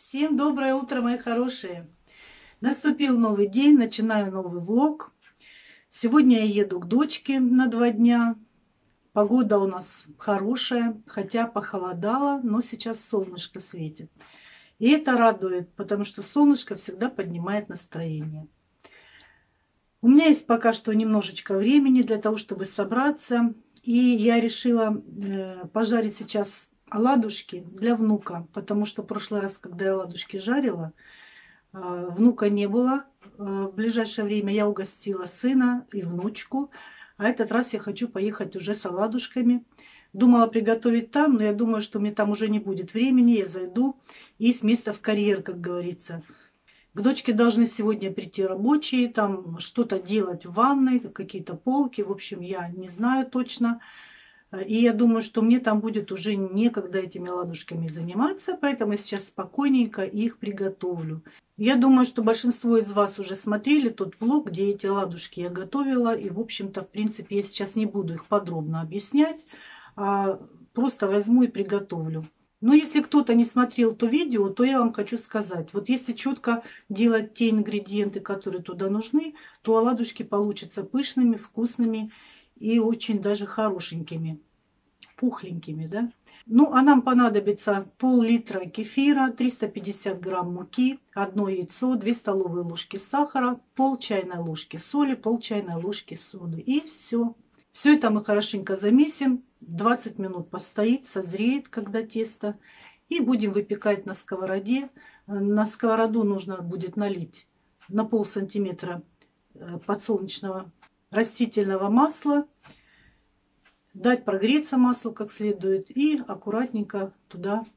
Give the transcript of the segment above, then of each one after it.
Всем доброе утро, мои хорошие! Наступил новый день, начинаю новый влог. Сегодня я еду к дочке на 2 дня. Погода у нас хорошая, хотя похолодало, но сейчас солнышко светит. И это радует, потому что солнышко всегда поднимает настроение. У меня есть пока что немножечко времени для того, чтобы собраться. И я решила пожарить сейчас оладушки для внука, потому что в прошлый раз, когда я оладушки жарила, внука не было. В ближайшее время я угостила сына и внучку. А этот раз я хочу поехать уже с оладушками. Думала приготовить там, но я думаю, что мне там уже не будет времени. Я зайду и с места в карьер, как говорится. К дочке должны сегодня прийти рабочие, там что-то делать в ванной, какие-то полки. В общем, я не знаю точно. И я думаю, что мне там будет уже некогда этими оладушками заниматься, поэтому я сейчас спокойненько их приготовлю. Я думаю, что большинство из вас уже смотрели тот влог, где эти оладушки я готовила. И, в общем-то, в принципе, я сейчас не буду их подробно объяснять, а просто возьму и приготовлю. Но если кто-то не смотрел то видео, то я вам хочу сказать. Вот если четко делать те ингредиенты, которые туда нужны, то оладушки получатся пышными, вкусными и очень даже хорошенькими, пухленькими, да. Ну, а нам понадобится пол-литра кефира, 350 грамм муки, 1 яйцо, 2 столовые ложки сахара, пол чайной ложки соли, пол чайной ложки соды. И все. Все это мы хорошенько замесим, 20 минут постоит, созреет, когда тесто. И будем выпекать на сковороде. На сковороду нужно будет налить на пол-сантиметра подсолнечного растительного масла, дать прогреться маслу как следует и аккуратненько туда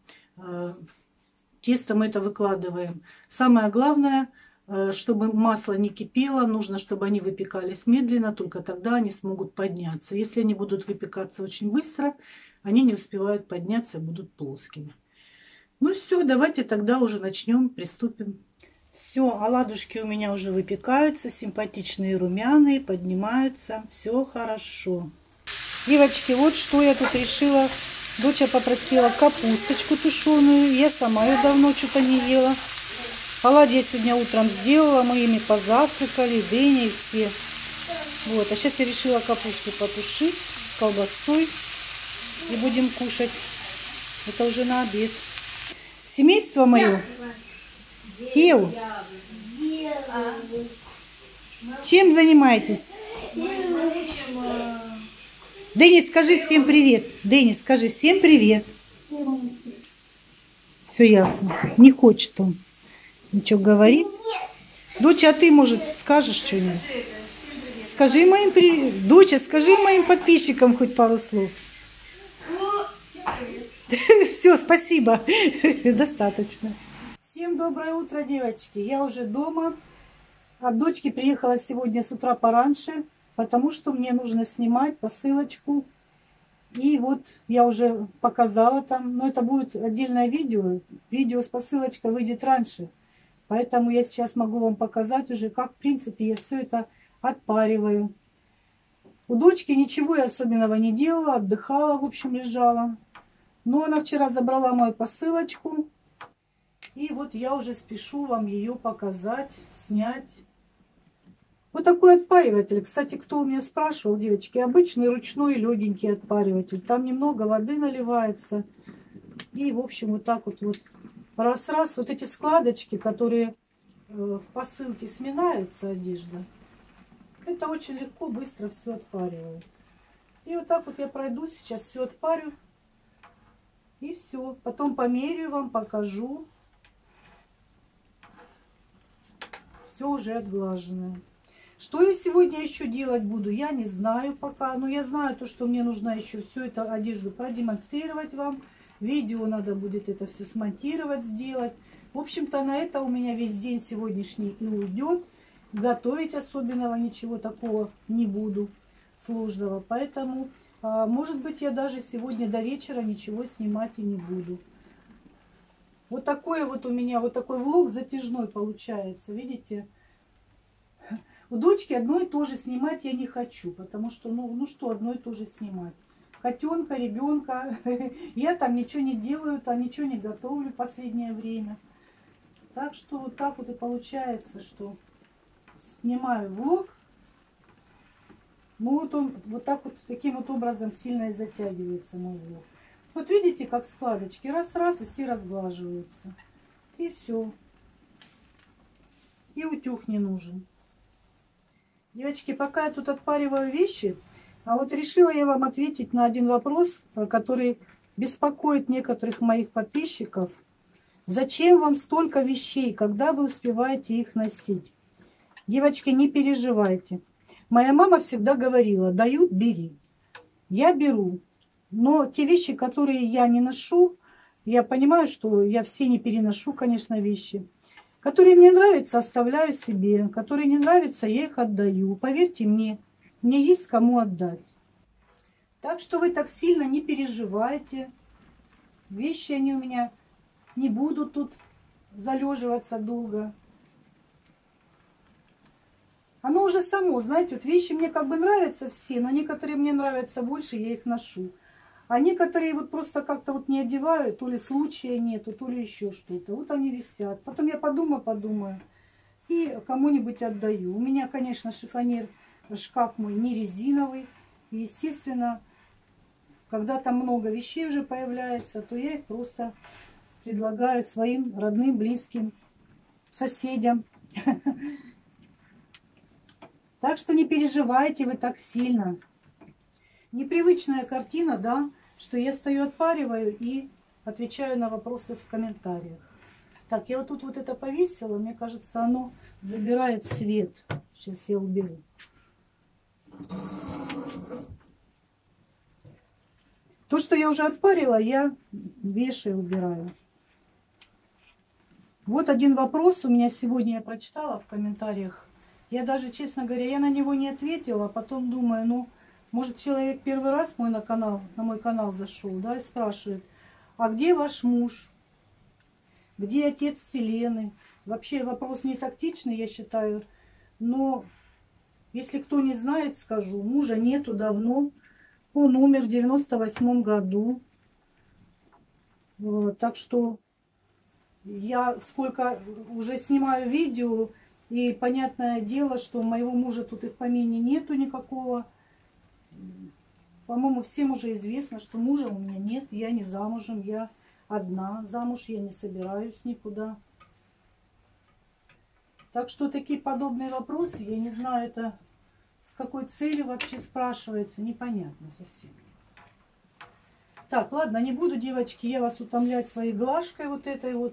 тесто мы это выкладываем. Самое главное, чтобы масло не кипело, нужно, чтобы они выпекались медленно, только тогда они смогут подняться. Если они будут выпекаться очень быстро, они не успевают подняться и будут плоскими. Ну все, давайте тогда уже начнем, приступим. Все, оладушки у меня уже выпекаются, симпатичные, румяные, поднимаются, все хорошо. Девочки, вот что я тут решила. Доча попросила капусточку тушеную, я сама ее давно что-то не ела. Оладьи я сегодня утром сделала, мы ими позавтракали, дыни и все. Вот, а сейчас я решила капусту потушить с колбасой и будем кушать. Это уже на обед. Семейство мое. Кев, чем занимаетесь? Денис, скажи всем привет. Денис, скажи всем привет. Все ясно. Не хочет он ничего говорить. Доча, а ты, может, скажешь что-нибудь? Скажи моим привет. Доча, скажи моим подписчикам хоть пару слов. Все, спасибо. Достаточно. Всем доброе утро, девочки. Я уже дома. От дочки приехала сегодня с утра пораньше, потому что мне нужно снимать посылочку. И вот я уже показала там, но это будет отдельное видео. Видео с посылочкой выйдет раньше. Поэтому я сейчас могу вам показать уже, как в принципе я все это отпариваю. У дочки ничего я особенного не делала, отдыхала, в общем, лежала. Но она вчера забрала мою посылочку. И вот я уже спешу вам ее показать, снять. Вот такой отпариватель. Кстати, кто у меня спрашивал, девочки, обычный ручной легенький отпариватель. Там немного воды наливается. И, в общем, вот так вот, раз-раз. Вот эти складочки, которые в посылке сминаются, одежда. Это очень легко, быстро все отпаривает. И вот так вот я пройду, сейчас все отпарю. И все. Потом померяю вам, покажу. Все уже отглаженное. Что я сегодня еще делать буду, я не знаю пока. Но я знаю то, что мне нужно еще всю эту одежду продемонстрировать вам. Видео надо будет это все смонтировать, сделать. В общем-то, на это у меня весь день сегодняшний и уйдет. Готовить особенного ничего такого не буду сложного. Поэтому, может быть, я даже сегодня до вечера ничего снимать и не буду. Вот такой вот у меня, вот такой влог затяжной получается, видите? У дочки одно и то же снимать я не хочу, потому что, ну что одно и то же снимать? Котенка, ребенка, я там ничего не делаю, там ничего не готовлю в последнее время. Так что вот так вот и получается, что снимаю влог. Ну вот он вот так вот, таким вот образом сильно и затягивается мой влог. Вот видите, как складочки. Раз-раз и все разглаживаются. И все. И утюг не нужен. Девочки, пока я тут отпариваю вещи, а вот решила я вам ответить на один вопрос, который беспокоит некоторых моих подписчиков. Зачем вам столько вещей, когда вы успеваете их носить? Девочки, не переживайте. Моя мама всегда говорила: дают, бери. Я беру. Но те вещи, которые я не ношу, я понимаю, что я все не переношу, конечно, вещи. Которые мне нравятся, оставляю себе. Которые не нравятся, я их отдаю. Поверьте мне есть кому отдать. Так что вы так сильно не переживайте. Вещи они у меня не будут тут залеживаться долго. Оно уже само, знаете, вот вещи мне как бы нравятся все, но некоторые мне нравятся больше, я их ношу. А некоторые вот просто как-то вот не одеваю, то ли случая нету, то ли еще что-то. Вот они висят. Потом я подумаю и кому-нибудь отдаю. У меня, конечно, шифонер, шкаф мой не резиновый. И, естественно, когда там много вещей уже появляется, то я их просто предлагаю своим родным, близким, соседям. Так что не переживайте вы так сильно. Непривычная картина, да, что я стою, отпариваю и отвечаю на вопросы в комментариях. Так, я вот тут вот это повесила, мне кажется, оно забирает свет. Сейчас я уберу. То, что я уже отпарила, я вешаю, убираю. Вот один вопрос у меня сегодня я прочитала в комментариях. Я даже, честно говоря, я на него не ответила, а потом думаю, ну, может, человек первый раз на мой канал зашел, да, и спрашивает: а где ваш муж? Где отец Селены? Вообще вопрос не тактичный, я считаю, но если кто не знает, скажу, мужа нету давно. Он умер в 98 году. Вот, так что я сколько уже снимаю видео, и понятное дело, что моего мужа тут и в помине нету никакого. По-моему, всем уже известно, что мужа у меня нет, я не замужем, я одна. Замуж я не собираюсь никуда. Так что такие подобные вопросы, я не знаю, это с какой целью вообще спрашивается, непонятно совсем. Так, ладно, не буду, девочки, я вас утомлять своей глажкой вот этой вот.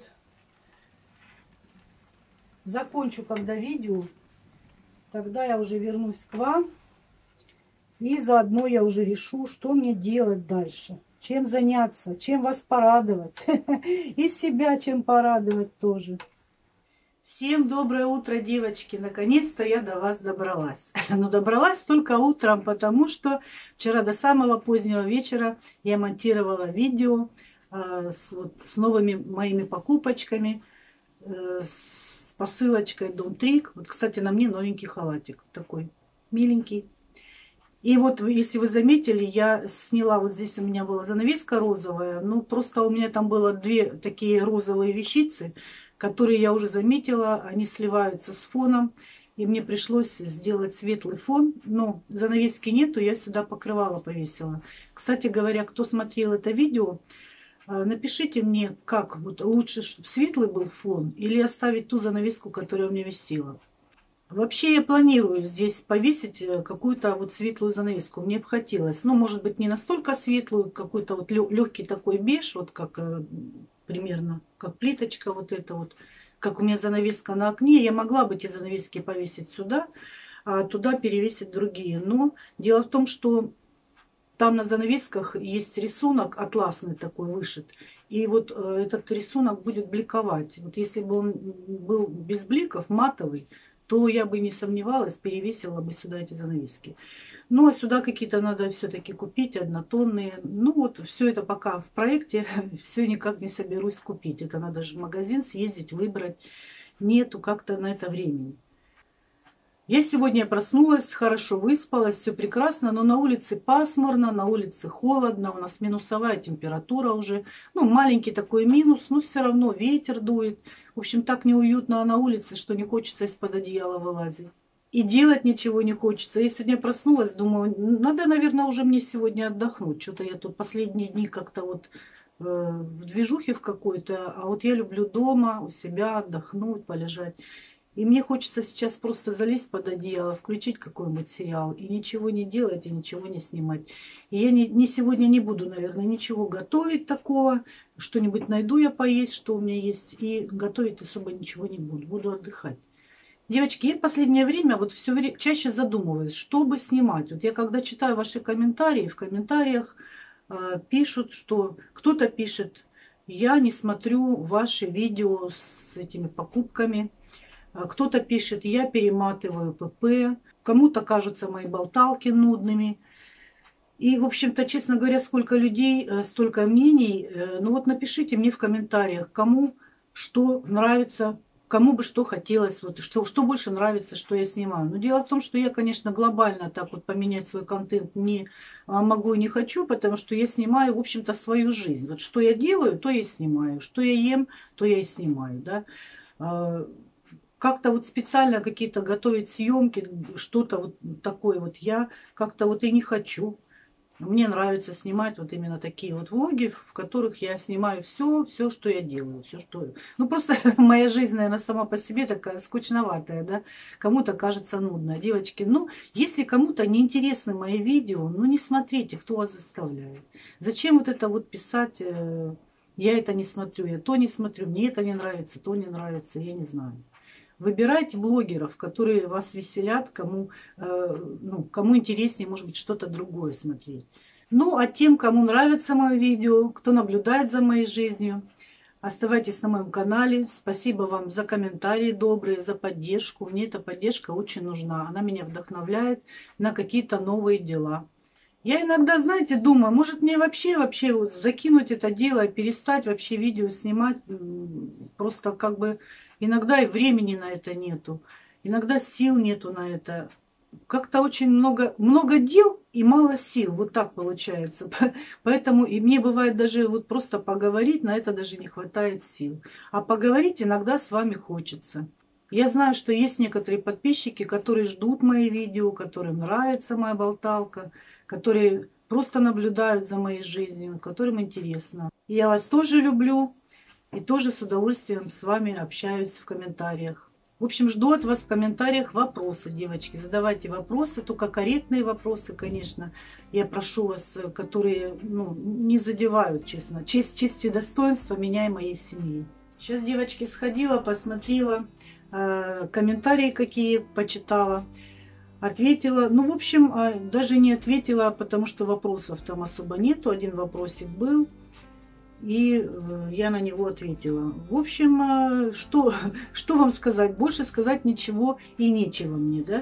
Закончу когда видео, тогда я уже вернусь к вам. И заодно я уже решу, что мне делать дальше. Чем заняться, чем вас порадовать. И себя чем порадовать тоже. Всем доброе утро, девочки. Наконец-то я до вас добралась. Но добралась только утром, потому что вчера до самого позднего вечера я монтировала видео с новыми моими покупочками, с посылочкой Дом Трик. Вот, кстати, на мне новенький халатик такой миленький. И вот, если вы заметили, я сняла, вот здесь у меня была занавеска розовая, ну просто у меня там было две такие розовые вещицы, которые я уже заметила, они сливаются с фоном, и мне пришлось сделать светлый фон, но занавески нету, я сюда покрывало повесила. Кстати говоря, кто смотрел это видео, напишите мне, как вот лучше, чтобы светлый был фон или оставить ту занавеску, которая у меня висела. Вообще я планирую здесь повесить какую-то вот светлую занавеску. Мне бы хотелось, ну, может быть, не настолько светлую, какой-то вот легкий такой беж, вот как примерно, как плиточка вот эта вот, как у меня занавеска на окне. Я могла бы эти занавески повесить сюда, а туда перевесить другие. Но дело в том, что там на занавесках есть рисунок атласный такой вышит. И вот этот рисунок будет бликовать. Вот если бы он был без бликов, матовый, то я бы не сомневалась, перевесила бы сюда эти занавески. Ну, а сюда какие-то надо все-таки купить, однотонные. Ну, вот все это пока в проекте, все никак не соберусь купить. Это надо же в магазин съездить, выбрать. Нету как-то на это времени. Я сегодня проснулась, хорошо выспалась, все прекрасно, но на улице пасмурно, на улице холодно, у нас минусовая температура уже. Ну, маленький такой минус, но все равно ветер дует. В общем, так неуютно на улице, что не хочется из-под одеяла вылазить. И делать ничего не хочется. Я сегодня проснулась, думаю, надо, наверное, уже мне сегодня отдохнуть. Что-то я тут последние дни как-то вот в движухе в какой-то, а вот я люблю дома у себя отдохнуть, полежать. И мне хочется сейчас просто залезть под одеяло, включить какой-нибудь сериал и ничего не делать, и ничего не снимать. И я сегодня не буду, наверное, ничего готовить такого. Что-нибудь найду я поесть, что у меня есть, и готовить особо ничего не буду. Буду отдыхать. Девочки, я в последнее время вот все чаще задумываюсь, что бы снимать. Вот я когда читаю ваши комментарии, в комментариях пишут, что кто-то пишет, я не смотрю ваши видео с этими покупками. Кто-то пишет, я перематываю ПП, кому-то кажутся мои болталки нудными. И, в общем-то, честно говоря, сколько людей, столько мнений. Ну вот напишите мне в комментариях, кому что нравится, кому бы что хотелось, вот, что больше нравится, что я снимаю. Но дело в том, что я, конечно, глобально так вот поменять свой контент не могу и не хочу, потому что я снимаю, в общем-то, свою жизнь. Вот что я делаю, то я и снимаю. Что я ем, то я и снимаю. Да? Как-то вот специально какие-то готовить съемки, что-то вот такое вот я как-то вот и не хочу. Мне нравится снимать вот именно такие вот влоги, в которых я снимаю все, что я делаю, все, что... Ну, просто моя жизнь, наверное, сама по себе такая скучноватая, да, кому-то кажется нудная. Девочки, ну, если кому-то неинтересны мои видео, ну, не смотрите, кто вас заставляет. Зачем вот это вот писать, я это не смотрю, я то не смотрю, мне это не нравится, то не нравится, я не знаю. Выбирайте блогеров, которые вас веселят, кому интереснее, может быть, что-то другое смотреть. Ну, а тем, кому нравится мое видео, кто наблюдает за моей жизнью, оставайтесь на моем канале. Спасибо вам за комментарии добрые, за поддержку. Мне эта поддержка очень нужна. Она меня вдохновляет на какие-то новые дела. Я иногда, знаете, думаю, может мне вообще вот закинуть это дело, перестать вообще видео снимать. Просто как бы иногда и времени на это нету, иногда сил нету на это. Как-то очень много дел и мало сил, вот так получается. Поэтому и мне бывает даже вот просто поговорить, на это даже не хватает сил. А поговорить иногда с вами хочется. Я знаю, что есть некоторые подписчики, которые ждут мои видео, которым нравится моя болталка, которые просто наблюдают за моей жизнью, которым интересно. И я вас тоже люблю и тоже с удовольствием с вами общаюсь в комментариях. В общем, жду от вас в комментариях вопросы, девочки. Задавайте вопросы, только корректные вопросы, конечно. Я прошу вас, которые не задевают, честно, честь и достоинство меня и моей семьи. Сейчас, девочки, сходила, посмотрела, комментарии какие почитала, ответила. Ну, в общем, даже не ответила, потому что вопросов там особо нету. Один вопросик был, и я на него ответила. В общем, что вам сказать? Больше сказать ничего и нечего мне, да?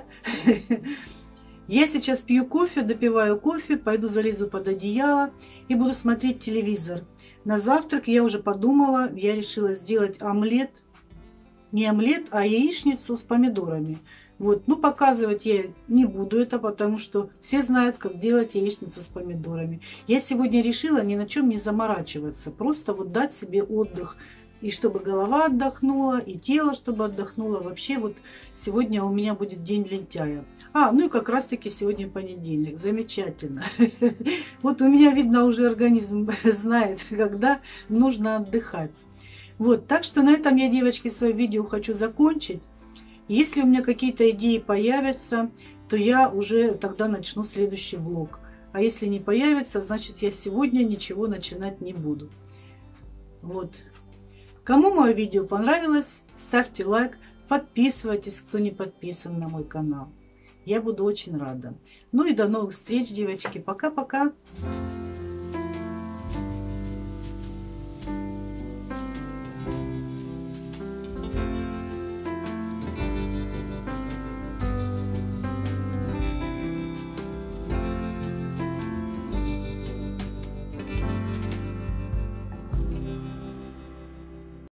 Я сейчас пью кофе, допиваю кофе, пойду залезу под одеяло и буду смотреть телевизор. На завтрак я уже подумала, я решила сделать омлет. Не омлет, а яичницу с помидорами. Вот. Ну, показывать я не буду это, потому что все знают, как делать яичницу с помидорами. Я сегодня решила ни на чем не заморачиваться. Просто вот дать себе отдых. И чтобы голова отдохнула, и тело чтобы отдохнуло. Вообще вот сегодня у меня будет день лентяя. Ну и как раз таки сегодня понедельник. Замечательно. Вот у меня, видно, уже организм знает, когда нужно отдыхать. Вот, так что на этом я, девочки, свое видео хочу закончить. Если у меня какие-то идеи появятся, то я уже тогда начну следующий влог. А если не появится, значит я сегодня ничего начинать не буду. Вот. Кому мое видео понравилось, ставьте лайк, подписывайтесь, кто не подписан на мой канал. Я буду очень рада. Ну и до новых встреч, девочки. Пока-пока.